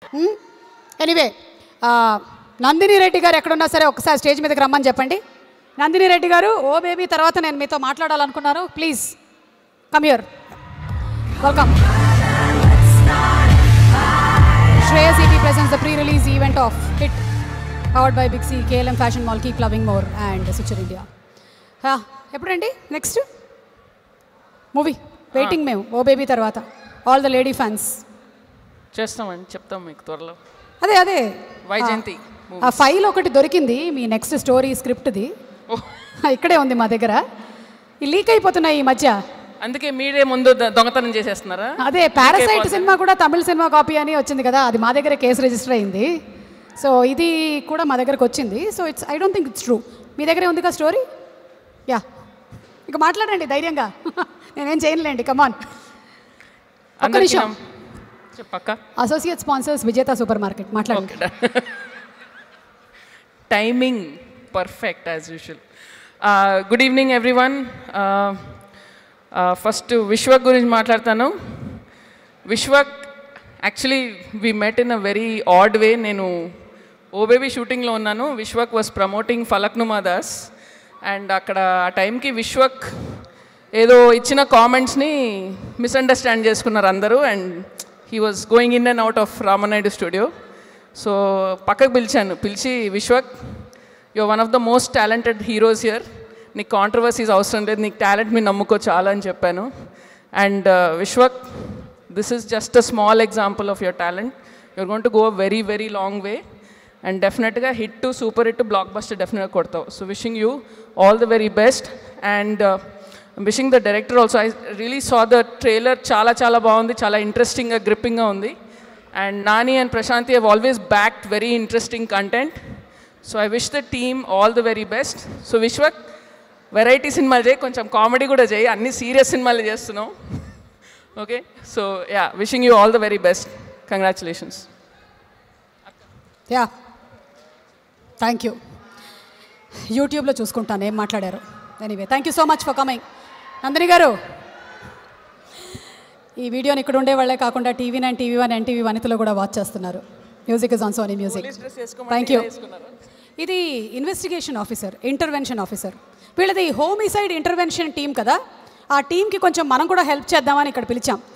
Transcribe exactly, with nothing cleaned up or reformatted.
Anyway Nandini Reddy గారు ఎక్కడున్నా సరే ఒకసారి స్టేజ్ మీదకి రమ్మని చెప్పండి. నందిని రెడ్డి గారు ఓ బేబీ తర్వాత నేను మీతో మాట్లాడాలనుకున్నాను. Please come here. Welcome. Shreyas E P presents the pre-release event of Hit, powered by Big C, K L M Fashion Mall, Keep Loving More and Switcher India. ఎప్పుడండి నెక్స్ట్ మూవీ? వెయిటింగ్ మేము oh baby తర్వాత. All the lady fans చేస్తామని చెప్తాం మీకు త్వరలో. అదే అదే వైజయంతి ఆ ఫైల్ ఒకటి దొరికింది మీ నెక్స్ట్ స్టోరీ స్క్రిప్ట్ది, ఇక్కడే ఉంది మా దగ్గర. ఈ లీక్ అయిపోతున్నాయి ఈ మధ్య, అందుకే మీరే ముందు దొంగతనం చేసేస్తున్నారా? అదే పారాసైట్ సినిమా కూడా తమిళ సినిమా కాపీ అని వచ్చింది కదా, అది మా దగ్గర కేసు రిజిస్టర్ అయింది. సో ఇది కూడా మా దగ్గరకు వచ్చింది. So it's I don't think it's true. మీ దగ్గరే ఉంది కదా స్టోరీ. యా, ఇక మాట్లాడండి ధైర్యంగా. నేనేం చేయనులేండి, కమాన్. ఒక్క నిమిషం. చెప్పక్క. Associate sponsors Vijetha super market, మాట్లాడండి. Timing perfect as usual. Good evening everyone. First Vishwak గురించి మాట్లాడతాను. Vishwak actually we met in a very odd way. నేను ఓ బేబీ షూటింగ్లో ఉన్నాను. Vishwak was promoting Falaknuma Das and అక్కడ ఆ టైంకి విశ్వక్ ఏదో ఇచ్చిన కామెంట్స్ని మిస్అండర్స్టాండ్ చేసుకున్నారు అందరూ and he was going in and out of Ramanaidu studio. So పక్కకు పిలిచాను, పిలిచి Vishwak your one of the most talented heroes here, నీకు కాంట్రవర్సీస్ అవసరం లేదు, నీకు టాలెంట్ మీ నమ్ముకో చాలా అని చెప్పాను. And Vishwak, this is just a small example of your talent. You're going to go a very very long way and డెఫినెట్గా hit to super hit blockbuster డెఫినెట్గా కొడతావు. So wishing you all the very best and wishing the director also. I really saw the trailer, చాలా చాలా బాగుంది, చాలా ఇంట్రెస్టింగ్గా గ్రిప్పింగ్గా ఉంది. And Nani and Prashanti have always backed very interesting content. So I wish the team all the very best. So Vishwak, variety సినిమాలు చేయి, కొంచెం కామెడీ కూడా చేయి, అన్ని సీరియస్ సినిమాలు చేస్తున్నావు. Okay, so yeah, wishing you all the very best. Congratulations. Yeah, thank you. యూట్యూబ్లో చూసుకుంటాను ఏం మాట్లాడారు. Anyway, thank you so much for coming. Nandini garu, ఈ వీడియోని ఇక్కడ ఉండే వాళ్ళే కాకుండా TV nine, TV one, NTV వనితలో కూడా వాచ్ చేస్తున్నారు. Music is on Sony music. Thank you. ఇది ఇన్వెస్టిగేషన్ ఆఫీసర్, ఇంటర్వెన్షన్ ఆఫీసర్. వీళ్ళది హోమిసైడ్ ఇంటర్వెన్షన్ టీం కదా, ఆ టీంకి కొంచెం మనం కూడా హెల్ప్ చేద్దామని ఇక్కడ పిలిచాం.